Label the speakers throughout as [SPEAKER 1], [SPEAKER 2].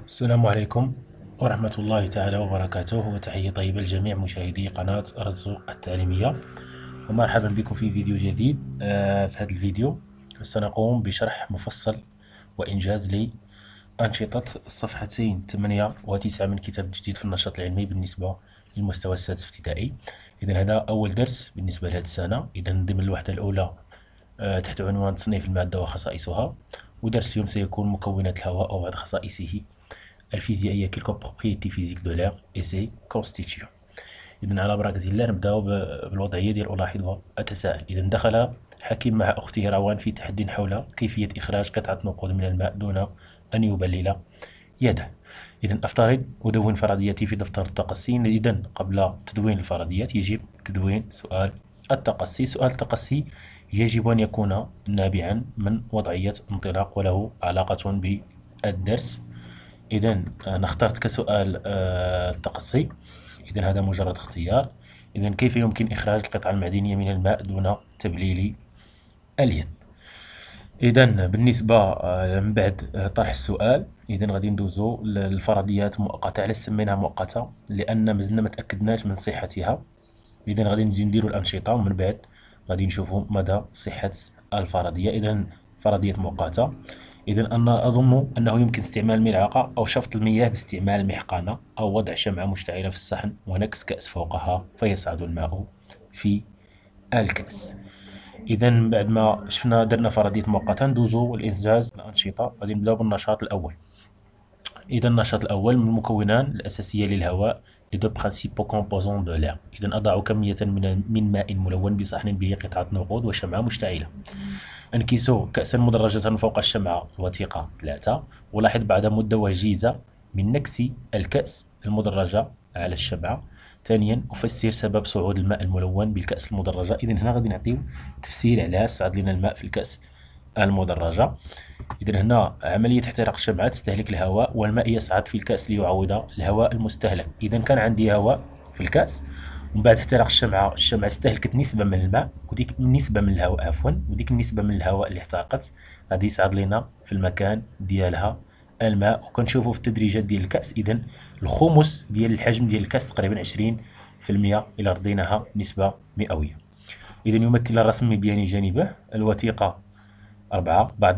[SPEAKER 1] السلام عليكم ورحمة الله تعالى وبركاته، وتحية طيبة لجميع مشاهدي قناة الرزق التعليمية، ومرحبا بكم في فيديو جديد. في هذا الفيديو سنقوم بشرح مفصل وإنجاز لأنشطة الصفحتين 8 و9 من كتاب جديد في النشاط العلمي بالنسبة للمستوى السادس ابتدائي. إذا هذا أول درس بالنسبة لهذه السنة، إذا ضمن الوحدة الأولى تحت عنوان تصنيف المادة وخصائصها. ودرس اليوم سيكون مكونات الهواء أو بعض خصائصه الفيزيائية quelques propriétés physiques de l'air et ses constituants. إذن على بركة الله نبدأ بالوضعية ديال ألاحظ وأتساءل. إذا دخل حكيم مع أخته روان في تحدي حول كيفية إخراج قطعة نقود من الماء دون أن يبلل يده. إذا أفترض أدون فرضياتي في دفتر التقصي. إذا قبل تدوين الفرضيات يجب تدوين سؤال التقصي. سؤال التقصي يجب أن يكون نابعا من وضعية انطلاق وله علاقة بالدرس. إذا اخترت كسؤال التقصي. إذا هذا مجرد اختيار. إذا كيف يمكن إخراج القطعة المعدنية من الماء دون تبليل اليد؟ إذا بالنسبة من بعد طرح السؤال، إذا غادي ندوزو للفرضيات مؤقتة. علاش سميناها مؤقتة؟ لأن مازلنا ما تأكدناش من صحتها. إذا غادي نجي نديرو الأنشطة ومن بعد غادي نشوفو مدى صحة الفرضية. إذا فرضية مؤقتة. إذا أنا أظن أنه يمكن استعمال ملعقة أو شفط المياه باستعمال المحقنة أو وضع شمعة مشتعلة في الصحن ونكس كأس فوقها فيصعد الماء في الكأس. إذا بعد ما شفنا درنا فرضية مؤقتة ندوزو الإنجاز الأنشطة. غادي نبداو بالنشاط الأول. إذا النشاط الأول من المكونات الأساسية للهواء les deux principaux composants de l'air. إذا أضع كمية من ماء ملون بصحن به قطعة نقود وشمعة مشتعلة. انكس كأسا مدرجة فوق الشمعة الوثيقة 3. ولاحظ بعد مدة وجيزة من نكس الكأس المدرجة على الشمعة. ثانيا أفسر سبب صعود الماء الملون بالكأس المدرجة. إذا هنا غادي نعطيو تفسير علاش صعد لنا الماء في الكأس المدرجة. إذا هنا عملية احتراق الشمعة تستهلك الهواء والماء يصعد في الكأس ليعوض الهواء المستهلك. إذا كان عندي هواء في الكأس ومن بعد احتراق الشمعة استهلكت نسبة من الماء وديك النسبة من الهواء وديك النسبة من الهواء اللي احترقت غادي يصعد لنا في المكان ديالها الماء. وكنشوفوا في التدريجات ديال الكأس إذا الخمس ديال الحجم ديال الكأس تقريبا 20% إلى رضيناها نسبة مئوية. إذا يمثل الرسم بيان جانبه. الوثيقة 4. بعض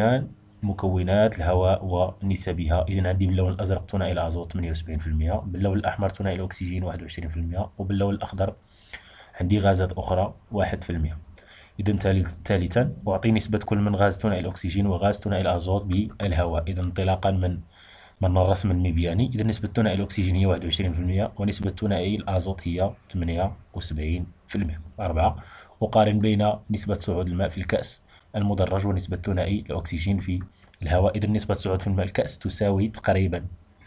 [SPEAKER 1] مكونات الهواء ونسبها. إذا عندي باللون الأزرق ثنائي الأزوت 78%، باللون الأحمر ثنائي الأكسجين 21%، وباللون الأخضر عندي غازات أخرى 1%. إذا ثالثا أعطي نسبة كل من غاز ثنائي الأكسجين وغاز ثنائي الأزوت بالهواء. إذا انطلاقا من الرسم المبياني، إذا نسبة ثنائي الأكسجين هي 21% ونسبة ثنائي الأزوت هي 78%. 4. أقارن بين نسبة صعود الماء في الكأس المدرج ونسبة ثنائي الأكسجين في الهواء. إذا نسبة صعود في الماء الكأس تساوي تقريبا،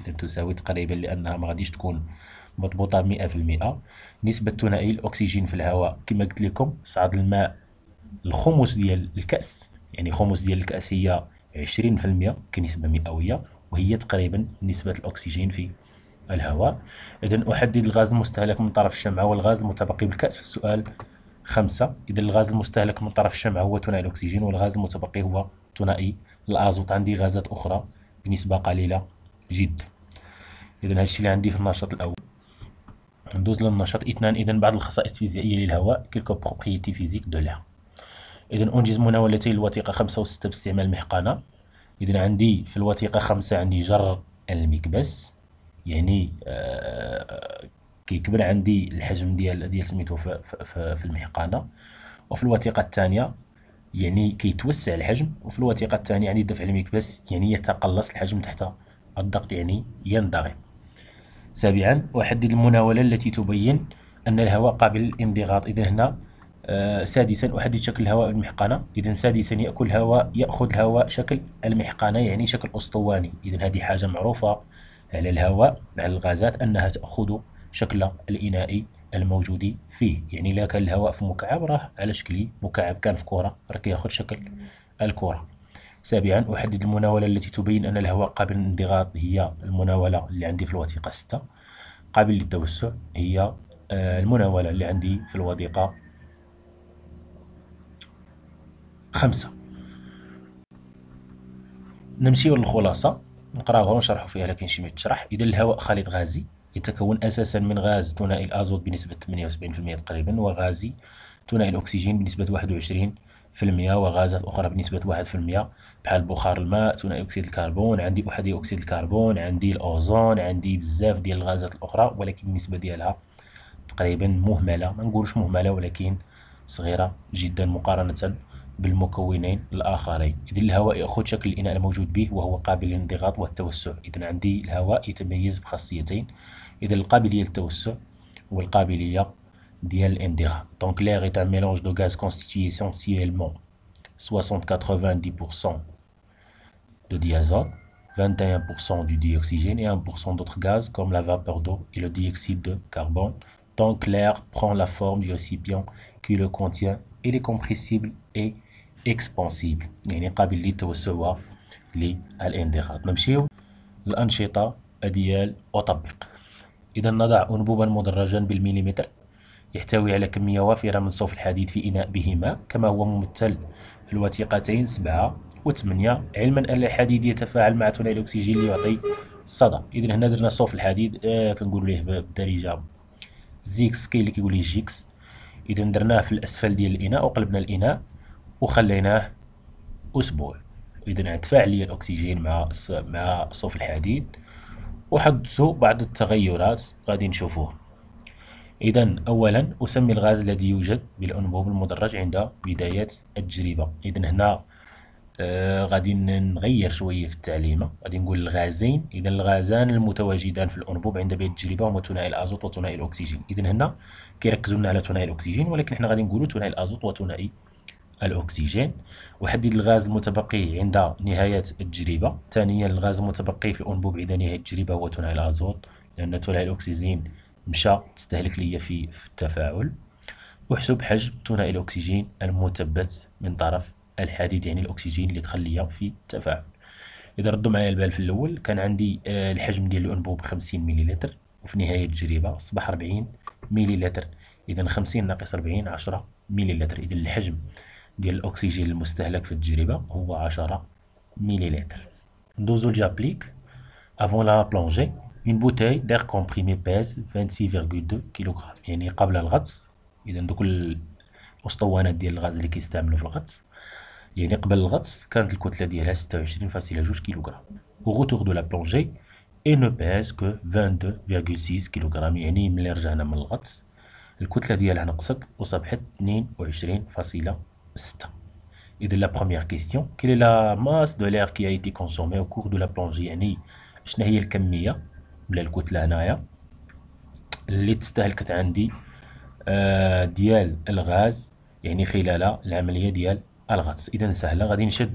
[SPEAKER 1] لأنها ما غاديش تكون مضبوطة 100%. نسبة ثنائي الأكسجين في الهواء كما قلت لكم صعد الماء الخمس ديال الكأس، يعني خمس ديال الكأس هي 20% كنسبة مئوية، وهي تقريبا نسبة الأكسجين في الهواء. إذا أحدد الغاز المستهلك من طرف الشمعة والغاز المتبقي بالكأس في السؤال 5. إذا الغاز المستهلك من طرف الشمعة هو ثنائي الأكسجين والغاز المتبقي هو ثنائي الأزوت. عندي غازات أخرى بنسبة قليلة جدا. إذا هذا الشيء اللي عندي في النشاط الأول. ندوز للنشاط 2. إذا بعض الخصائص الفيزيائية للهواء quelques propriétés physiques de l'air. إذا أنجز مناولتي الوثيقة 5 و6 باستعمال المحقنة. إذا عندي في الوثيقة 5 عندي جر المكبس، يعني كيكبر عندي الحجم ديال سميتو في المحقنة. وفي الوثيقة الثانية يعني كيتوسع الحجم، وفي الوثيقة الثانية يعني دفع المكبس يعني يتقلص الحجم تحت الضغط، يعني ينضغط. 7. أحدد المناولة التي تبين أن الهواء قابل للانضغاط. إذا هنا 6. أحدد شكل الهواء المحقنة. إذا 6 يأخذ الهواء شكل المحقنة، يعني شكل أسطواني. إذا هذه حاجة معروفة على الهواء على الغازات أنها تأخذ شكل الإناء الموجود فيه، يعني لا كان الهواء في مكعب راه على شكل مكعب، كان في كرة راه كياخذ شكل الكرة. 7. أحدد المناولة التي تبين أن الهواء قابل للانضغاط. هي المناولة اللي عندي في الوثيقة 6. قابل للتوسع هي المناولة اللي عندي في الوثيقة 5. نمشيو للخلاصة. نقراوها ونشرحوا فيها، لكن شي تشرح. إذا الهواء خليط غازي يتكون أساسا من غاز ثنائي الأزوت بنسبة 78% تقريبا، وغازي ثنائي الأكسجين بنسبة 21%، وغازات أخرى بنسبة 1%، بحال بخار الماء، ثنائي أكسيد الكربون، عندي أحادي أكسيد الكربون، عندي الأوزون، عندي بزاف ديال الغازات الأخرى، ولكن النسبة ديالها تقريبا مهملة، ما نقولش مهملة ولكن صغيرة جدا مقارنة بالمكونين الآخرين. إذا الهواء يأخذ شكل الإناء الموجود به وهو قابل للانضغاط والتوسع. إذا عندي الهواء يتميز بخاصيتين، إذا القابلية للتوسع والقابلية ديال الانضغاط. دونك l'air est un mélange de gaz constitué essentiellement 60-90% de diazote, 21% du dioxygène et 1% d'autres gaz comme la vapeur d'eau et le dioxyde de carbone. Donc l'air prend la forme du récipient qui le contient. Il est compressible et expansible، يعني قابل للتوسع وللانضغاط. نمشيو للأنشطة ديال أطبق. إذا نضع أنبوبا مدرجا بالمليمتر يحتوي على كمية وافرة من صوف الحديد في إناء به ماء كما هو ممثل في الوثيقتين 7 و8، علما أن الحديد يتفاعل مع ثنائي الأكسجين ليعطي الصدى. إذا هنا درنا صوف الحديد، كنقولوا ليه بالدارجة زيكس، كاين اللي كيقول ليه جيكس. إذا درناه في الأسفل ديال الإناء وقلبنا الإناء وخليناه أسبوع. إذا تفاعل لي الأكسجين مع صوف الحديد وحدث بعض التغيرات غادي نشوفوه. إذا أولا أسمي الغاز الذي يوجد بالأنبوب المدرج عند بداية التجربة. إذا هنا غادي نغير شوية في التعليمة، غادي نقول الغازين. إذا الغازان المتواجدان في الأنبوب عند بداية التجربة هما ثنائي الأزوت وثنائي الأكسجين. إذا هنا كيركزوا لنا على ثنائي الأكسجين، ولكن حنا غادي نقولوا ثنائي الأزوت وثنائي الأكسجين. وحدد الغاز المتبقي عند نهاية التجربة. ثانيا الغاز المتبقي في الأنبوب عند نهاية التجربة هو ثنائي الأزوت، لأن ثنائي الأكسجين مشى تستهلك ليا في التفاعل. احسب حجم ثنائي الأكسجين المثبت من طرف الحديد، يعني الأكسجين اللي دخل ليا في التفاعل. إذا ردوا معايا البال في الأول، كان عندي الحجم ديال الأنبوب 50 مليلتر، وفي نهاية التجربة أصبح 40 مليلتر. إذا 50 ناقص 40 10 مليلتر. إذا الحجم ديال الأكسجين المستهلك في التجربة هو 10 مليلتر. ندوزو لجابليك. avant la plongée une bouteille d'air comprimé pèse 26,2 كيلوغرام، يعني قبل الغطس. إذا دوك الأسطوانات ديال الغاز اللي كيستعملوا في الغطس، يعني قبل الغطس كانت الكتلة ديالها 26.2 كيلوغرام. au retour de la plongée et ne pèse que 22,6 كيلوغرام، يعني ملي رجعنا من الغطس الكتلة ديالها نقصت وصبحت 22.6. إذا la première question, quelle est la masse de l'air qui a été consommée au cours de la plongée؟ يعني شنو هي الكمية ولا الكتلة هنايا اللي تستهلكت عندي ديال الغاز يعني خلال العملية ديال الغطس. إذا سهلة، غادي نشد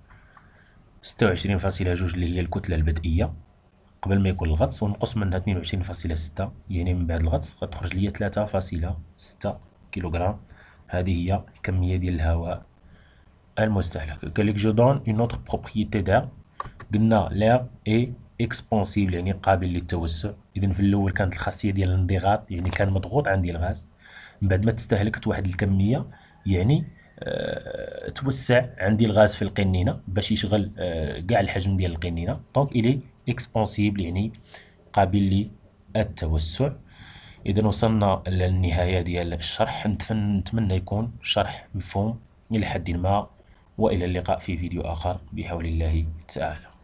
[SPEAKER 1] 26.2 اللي هي الكتلة البدئية قبل ما يكون الغطس، ونقص منها 22.6 يعني من بعد الغطس، غتخرج ليا 3.6 كيلوغرام. هذه هي الكمية ديال الهواء المستهلك. قالك جو دون اون اوتر بروبريتي داير، قلنا لير اي اكسبانسيبل يعني قابل للتوسع. اذا في الاول كانت الخاصيه ديال الانضغاط، يعني كان مضغوط عندي الغاز، من بعد ما تستهلكت واحد الكميه يعني توسع عندي الغاز في القنينه باش يشغل كاع الحجم ديال القنينه. دونك الي اكسبانسيبل يعني قابل للتوسع. اذا وصلنا للنهايه ديال الشرح، نتمنى يكون شرح مفهوم الى حد ما، والى اللقاء في فيديو اخر بحول الله تعالى.